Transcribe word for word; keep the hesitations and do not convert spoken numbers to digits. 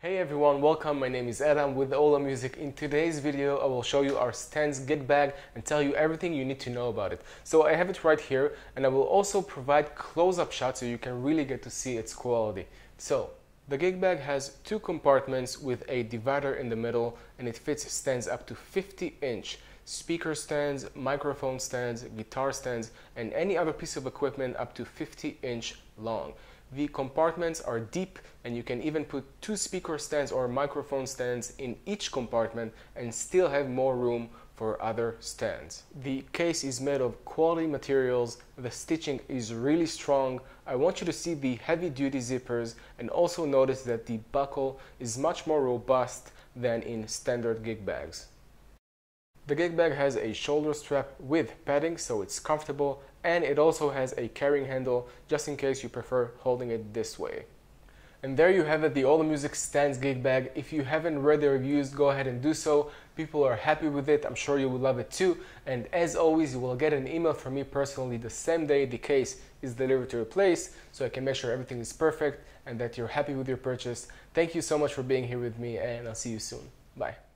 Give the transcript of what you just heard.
Hey everyone, welcome. My name is Adam with Hola Music. In today's video, I will show you our stands gig bag and tell you everything you need to know about it. So I have it right here, and I will also provide close-up shots so you can really get to see its quality. So the gig bag has two compartments with a divider in the middle, and it fits stands up to fifty inch. Speaker stands, microphone stands, guitar stands, and any other piece of equipment up to fifty inch long. The compartments are deep, and you can even put two speaker stands or microphone stands in each compartment and still have more room for other stands. The case is made of quality materials, the stitching is really strong. I want you to see the heavy duty zippers and also notice that the buckle is much more robust than in standard gig bags. The gig bag has a shoulder strap with padding, so it's comfortable, and it also has a carrying handle just in case you prefer holding it this way. And there you have it, the Hola Music Stands gig bag. If you haven't read the reviews, go ahead and do so. People are happy with it. I'm sure you will love it too. And as always, you will get an email from me personally the same day the case is delivered to your place, so I can make sure everything is perfect and that you're happy with your purchase. Thank you so much for being here with me, and I'll see you soon. Bye.